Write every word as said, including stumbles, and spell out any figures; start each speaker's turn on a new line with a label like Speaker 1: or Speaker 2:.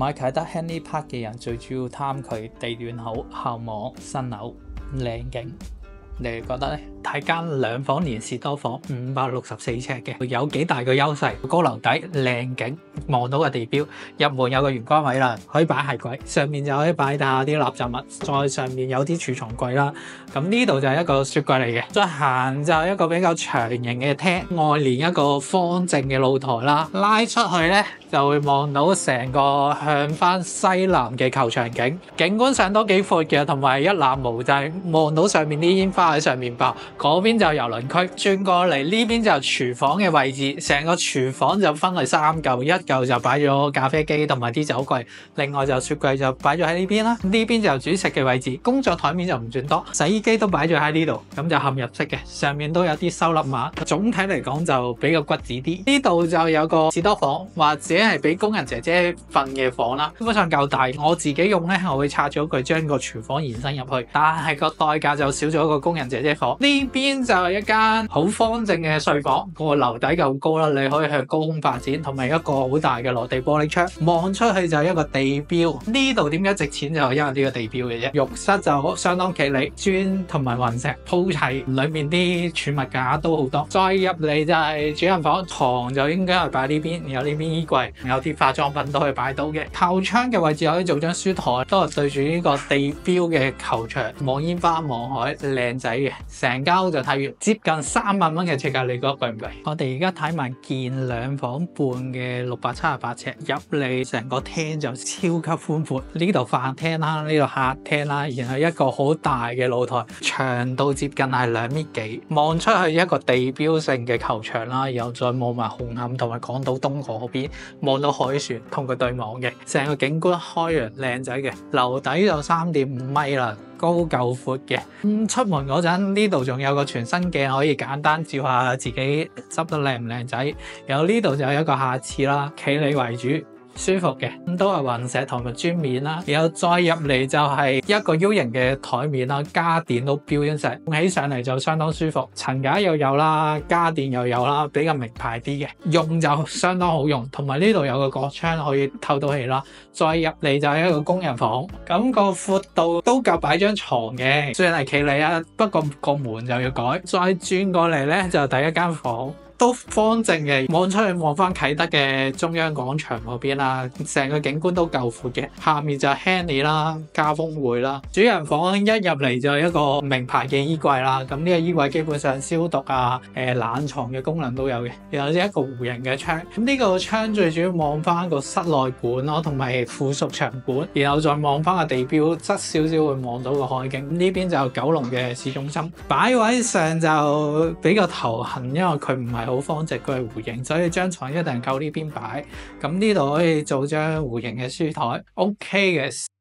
Speaker 1: 買啟德 Henley Park 嘅人最主要貪佢地段好、後網、新樓、靚景。你哋覺得呢？睇間兩房連士多房五百六十四尺嘅，有幾大個優勢？高樓底、靚景，望到個地標，入門有個玄關位啦，可以擺鞋櫃，上面就可以擺下啲垃圾物，再上面有啲儲藏櫃啦。咁呢度就係一個雪櫃嚟嘅，再行就係一個比較長型嘅廳，外連一個方正嘅露台啦，拉出去呢，就會望到成個向翻西南嘅球場景，景觀上都幾闊嘅，同埋一覽無際，望到上面啲煙花喺上面爆。嗰邊就郵輪區，轉過嚟呢邊就廚房嘅位置，成個廚房就分為三嚿，一嚿就擺咗咖啡機同埋啲酒櫃，另外就雪櫃就擺咗喺呢邊啦。呢邊就煮食嘅位置，工作台面就唔算多，洗衣機都擺咗喺呢度，咁就嵌入式嘅，上面都有啲收納碼。總體嚟講就比較骨子啲。呢度就有個士多房，或者係俾工人姐姐瞓嘅房啦，基本上夠大。我自己用呢，我會拆咗佢，將個廚房延伸入去，但係個代價就少咗個工人姐姐房。呢邊就係一間好方正嘅睡房，個樓底夠高啦，你可以向高空發展，同埋一個好大嘅落地玻璃窗，望出去就係一個地標。呢度點解值錢就係因為呢個地標嘅啫。浴室就相當企理，磚同埋雲石鋪齊，裏面啲儲物架都好多。再入嚟就係主人房，床就應該係擺呢邊，有呢邊衣櫃，有啲化妝品都可以擺到嘅。靠窗嘅位置可以做張書台，都係對住呢個地標嘅球場，望煙花望海，靚仔嘅。成間屋就睇完，接近三萬蚊嘅尺價，你覺得貴唔貴？我哋而家睇埋件兩房半嘅六百七十八尺，入嚟成個廳就超級寬闊，呢度飯廳啦，呢度客廳啦，然後一個好大嘅露台，長度接近係兩米幾，望出去一個地標性嘅球場啦，然後再望埋紅磡同埋港島東嗰邊，望到海船同佢對望嘅，成個景觀開揚靚仔嘅，樓底就三點五米啦。高夠闊嘅，咁出門嗰陣呢度仲有個全身鏡可以簡單照下自己執得靚唔靚仔，然後呢度就有一個下廁啦，企理為主，舒服嘅，咁都係雲石同埋磚面啦，然後再入嚟就係一個 U 型嘅台面啦，家電都標咗石，用起上嚟就相當舒服，層架又有啦，家電又有啦，比較名牌啲嘅，用就相當好用，同埋呢度有個角窗可以透到氣啦。再入嚟就係一個工人房，咁個闊度都夠擺張床嘅，雖然係企理啊，不過個門就要改。再轉過嚟呢，就第一間房。都方正嘅，望出去望翻啟德嘅中央廣場嗰邊啦，成個景觀都夠闊嘅。下面就係 Henley 啦，家峰匯啦。主人房一入嚟就係一個名牌嘅衣櫃啦，咁呢個衣櫃基本上消毒啊、誒、呃、冷藏嘅功能都有嘅。然後一個弧形嘅窗，咁呢個窗最主要望翻個室內館咯，同埋附屬場館，然後再望翻個地標，側少少會望到個海景。呢邊就九龍嘅市中心，擺位上就比較頭痕，因為佢唔係好方正，佢係弧形，所以張床一定夠呢邊擺。咁呢度可以做張弧形嘅書台 ，OK 嘅。